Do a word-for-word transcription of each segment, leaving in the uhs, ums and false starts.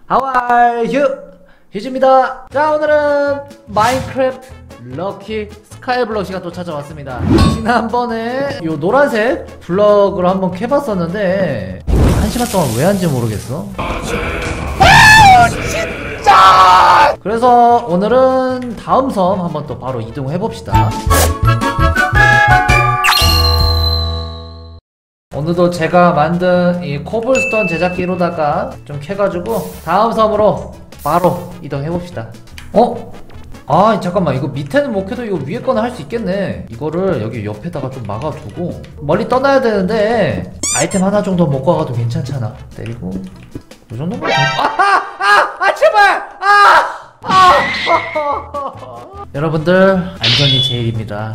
How are you? 휴지입니다. 자, 오늘은 마인크래프트 럭키 스카이블럭 시간 또 찾아왔습니다. 지난번에 요 노란색 블럭으로 한번 캐봤었는데 한 시간 동안 왜 한지 모르겠어. 아, 진짜! 그래서 오늘은 다음 섬 한번 또 바로 이동해봅시다. 오늘도 제가 만든 이 코블스톤 제작기로다가 좀 캐가지고 다음 섬으로 바로 이동해봅시다. 어? 아 잠깐만, 이거 밑에는 못 캐도 이거 위에 거는 할 수 있겠네. 이거를 여기 옆에다가 좀 막아두고 멀리 떠나야 되는데 아이템 하나 정도 먹고 가도 괜찮잖아. 때리고 이 정도면 아아! 아! 아 제발! 아! 아! 여러분들 안전이 제일입니다.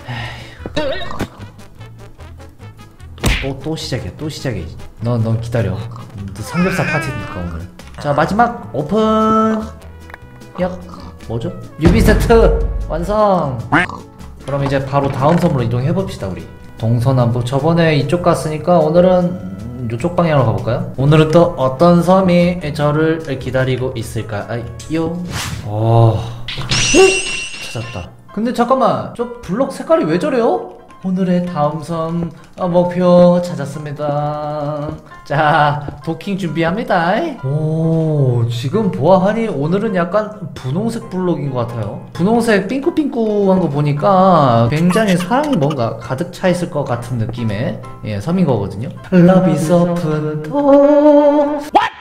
또, 또 시작해, 또 시작해. 넌, 넌 기다려. 너 삼겹살 파티니까 오늘. 자, 마지막 오픈. 야, 뭐죠? 뮤비 세트 완성. 그럼 이제 바로 다음 섬으로 이동해봅시다, 우리. 동서남북. 저번에 이쪽 갔으니까 오늘은 이쪽 방향으로 가볼까요? 오늘은 또 어떤 섬이 저를 기다리고 있을까요? 어... 찾았다. 근데 잠깐만, 저 블록 색깔이 왜 저래요? 오늘의 다음 섬 목표 찾았습니다. 자, 도킹 준비합니다. 오, 지금 보아하니 오늘은 약간 분홍색 블록인 것 같아요. 분홍색 삥꾸삥꾸한 거 보니까 굉장히 사랑이 뭔가 가득 차 있을 것 같은 느낌의 예, 섬인 거거든요. Love is open door.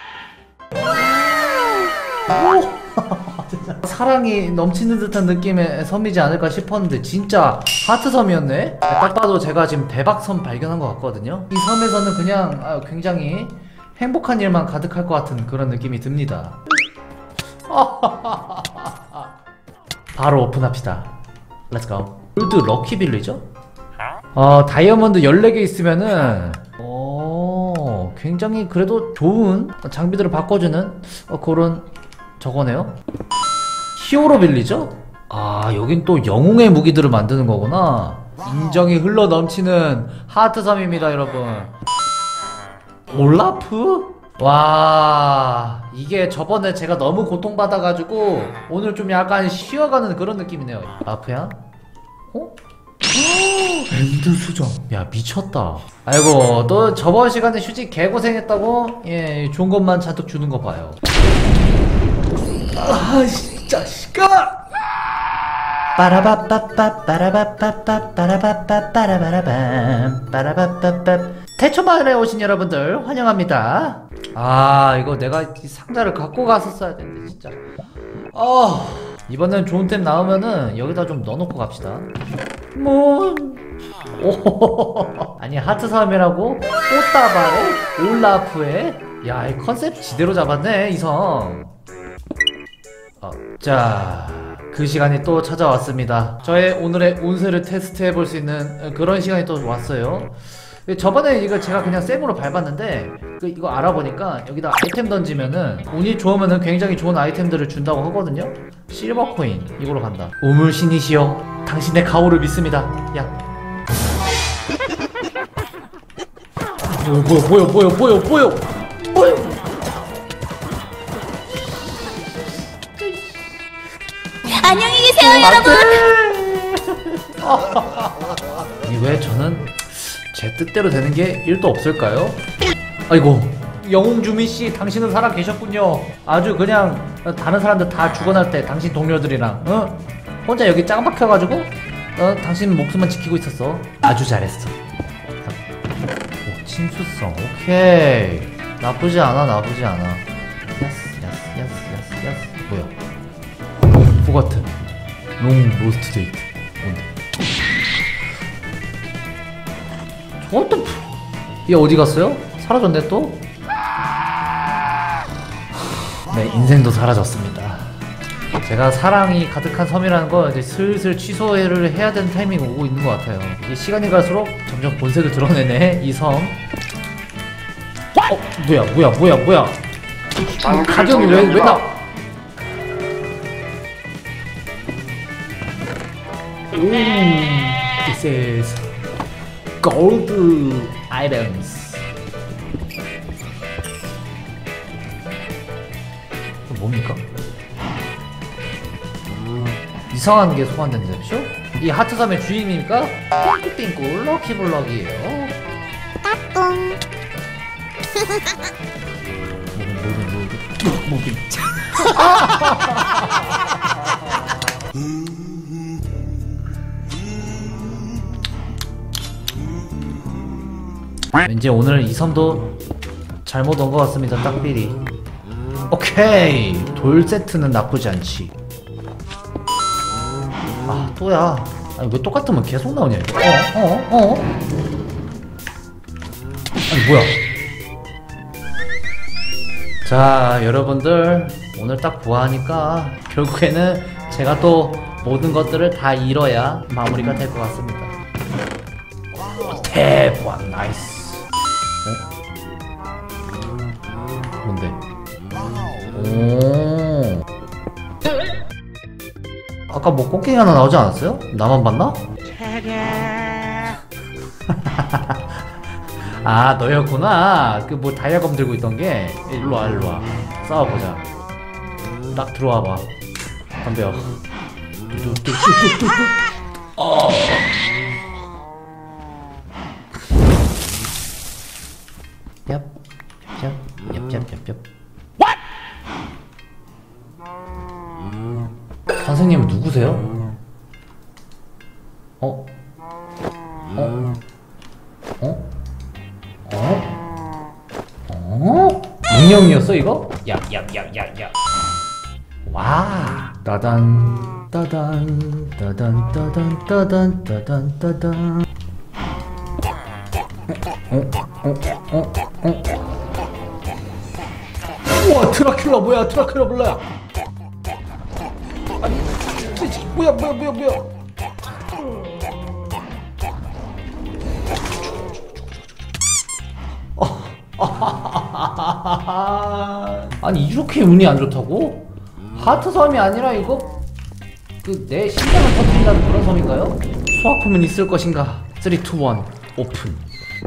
사랑이 넘치는 듯한 느낌의 섬이지 않을까 싶었는데 진짜 하트섬이었네? 딱 봐도 제가 지금 대박섬 발견한 것 같거든요. 이 섬에서는 그냥 굉장히 행복한 일만 가득할 것 같은 그런 느낌이 듭니다. 바로 오픈합시다. 렛츠고. 골드 럭키 빌리죠? 어, 다이아몬드 열네 개 있으면은 오, 굉장히 그래도 좋은 장비들을 바꿔주는 어, 그런 저거네요. 히어로 빌리죠? 아, 여긴 또 영웅의 무기들을 만드는 거구나. 인정이 흘러 넘치는 하트섬입니다, 여러분. 올라프? 와, 이게 저번에 제가 너무 고통받아가지고 오늘 좀 약간 쉬어가는 그런 느낌이네요. 라프야? 어? 엔드 수정. 야, 미쳤다. 아이고, 또 저번 시간에 휴직 개고생했다고? 예, 좋은 것만 잔뜩 주는 거 봐요. 아, 자식아! 빠라바빠빠 빠라바빠빠 빠라바빠 빠라바라밤 빠라바빠빠 태초마을에 오신 여러분들 환영합니다. 아, 이거 내가 이 상자를 갖고 갔었어야 되는데 진짜. 어, 이번엔 좋은 템 나오면은 여기다 좀 넣어놓고 갑시다. 뭐... 오, 아니 하트섬이라고? 꽃다발에? 올라프에? 야, 이 컨셉 지대로 잡았네, 이 섬. 어, 자, 그 시간이 또 찾아왔습니다. 저의 오늘의 운세를 테스트해볼 수 있는 그런 시간이 또 왔어요. 저번에 이거 제가 그냥 생으로 밟았는데 그 이거 알아보니까 여기다 아이템 던지면은 운이 좋으면은 굉장히 좋은 아이템들을 준다고 하거든요. 실버 코인 이걸로 간다. 우물신이시여, 당신의 가오를 믿습니다. 야, 뭐야 뭐야 뭐야 뭐야 뭐야 뭐야. 안녕히 계세요, 여러분. 아니, 왜 저는 제 뜻대로 되는 게 일도 없을까요? 아이고, 영웅주민씨, 당신은 살아계셨군요. 아주 그냥 다른 사람들 다 죽어날 때 당신 동료들이랑 어? 혼자 여기 짱 박혀가지고 어? 당신 목숨만 지키고 있었어. 아주 잘했어. 오, 침수성. 오케이, 나쁘지 않아, 나쁘지 않아. 야스 야스 야스 야스 야스. 뭐야, 포가트 롱 로스트 데이트. 뭔데? 저것도 얘 어디 갔어요? 사라졌네 또? 네, 인생도 사라졌습니다. 제가 사랑이 가득한 섬이라는 거 이제 슬슬 취소를 해야 되는 타이밍이 오고 있는 것 같아요. 이게 시간이 갈수록 점점 본색을 드러내네, 이 섬. 어? 뭐야 뭐야 뭐야 뭐야. 가격이 왜 왜 나? 오, this is gold items. 이거 뭡니까? 이상한 게 소환된다. 쇼? 이 하트섬의 주인입니까? 띵띵꿀 럭키블럭이에요. 따뚱. 뭐든 뭐든 뭐든 왠지 오늘 이 섬도 잘못 온 것 같습니다. 딱비리. 오케이, 돌 세트는 나쁘지 않지. 아 또야. 아니 왜 똑같으면 계속 나오냐 이거. 어? 어? 어? 아니 뭐야. 자 여러분들, 오늘 딱 보아하니까 결국에는 제가 또 모든 것들을 다 잃어야 마무리가 될 것 같습니다. 대박 나이스. 어? 뭔데? 오. 아까 뭐 꽃게기 하나 나오지 않았어요? 나만 봤나? 아 너였구나. 그 뭐 다이아검 들고 있던 게. 일로와 일로와 싸워보자. 딱 들어와봐. 덤벼. 어. 얍, 얍, 얍, 얍, 얍, 얍. 선생님은 누구세요? 어? 어? 어? 어? 어? 문영이었어 이거? 야, 야, 야, 야, 야. 와. 따단, 따단, 따단, 따단, 따단, 따단, 따단. 어? 어? 어? 어? 우와, 드라큘라 뭐야? 드라큘라 몰라야. 아니, 뭐야, 뭐야, 뭐야, 뭐야. 아니 이렇게 운이 안 좋다고? 하트섬이 아니라 이거 그 내 심장을 터뜨린다는 그런 섬인가요? 수학품은 있을 것인가? 삼, 이, 일 오픈.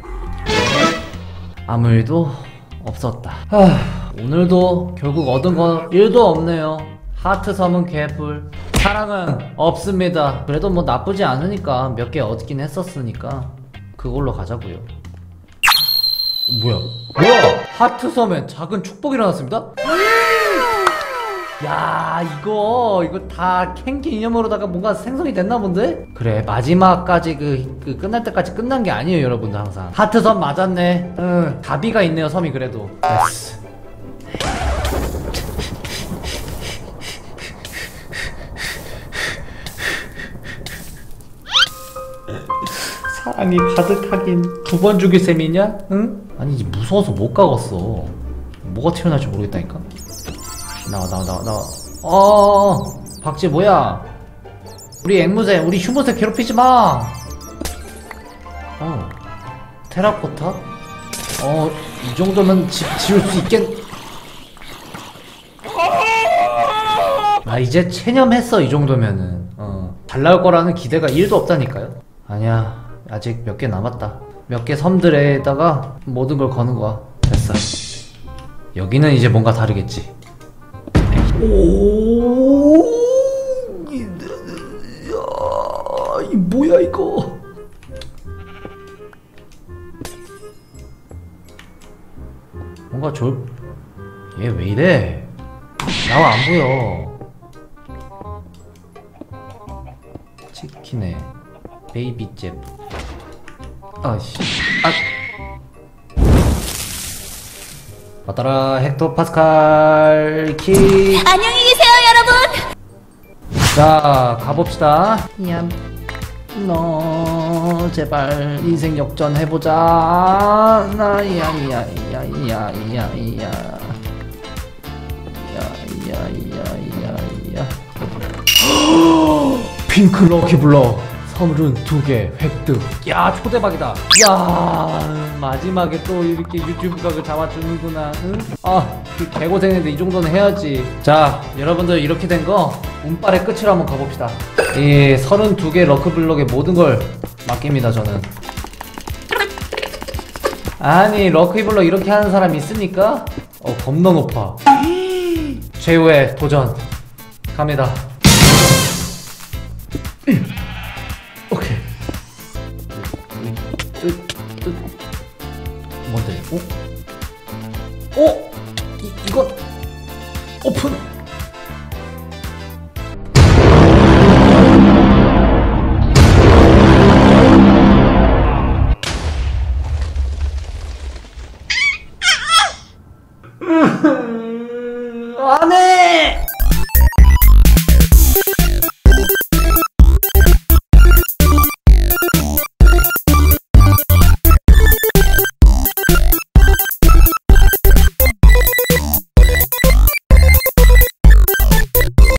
아무 일도 없었다. 하, 오늘도 결국 얻은 건 일도 없네요. 하트섬은 개뿔, 사랑은 없습니다. 그래도 뭐 나쁘지 않으니까 몇 개 얻긴 했었으니까 그걸로 가자고요. 뭐야? 뭐야? 하트섬엔 작은 축복이 일어났습니다? 야 이거 이거 다 캔 기념으로다가 뭔가 생성이 됐나 본데? 그래 마지막까지 그, 그 끝날 때까지 끝난 게 아니에요 여러분들. 항상 하트섬 맞았네. 응 가비가 있네요 섬이. 그래도 됐어. 사랑이 가득하긴 두 번 죽일 셈이냐? 응? 아니 무서워서 못 가겠어. 뭐가 튀어나올지 모르겠다니까. 나와 나와 나와 나와. 어 박쥐 뭐야? 우리 앵무새 우리 휴무새 괴롭히지 마. 어 테라코타? 어 이 정도면 집 지을 수 있겠. 아 이제 체념했어 이 정도면은. 어 잘 나올 거라는 기대가 일도 없다니까요. 아니야 아직 몇 개 남았다. 몇 개 섬들에다가 모든 걸 거는 거야. 됐어. 여기는 이제 뭔가 다르겠지. 오, 이, 야, 이 뭐야 이거? 뭔가 좋을. 얘 왜 이래? 나와 안 보여. 치킨에 베이비잽. 아씨. 아. 받아라 헥토 파스칼 킥. 안녕히 계세요, 여러분. 자 가봅시다. 야, 너 제발 인생 역전 해보자. 나야야야야야야. 야야야야야. 핑크 럭키블럭 섬은 두 개 획득. 야 초대박이다. 야 마지막에 또 이렇게 유튜브 각을 잡아주는구나. 응? 아 개고생했는데 이 정도는 해야지. 자 여러분들 이렇게 된 거 운빨의 끝으로 한번 가봅시다. 이 서른두 개 럭키블럭의 모든 걸 맡깁니다 저는. 아니 럭키블럭 이렇게 하는 사람 있습니까? 어 겁나 높아. 최후의 도전 갑니다. 오케이. 뭔데? 어? 어? 이, 이건 오픈.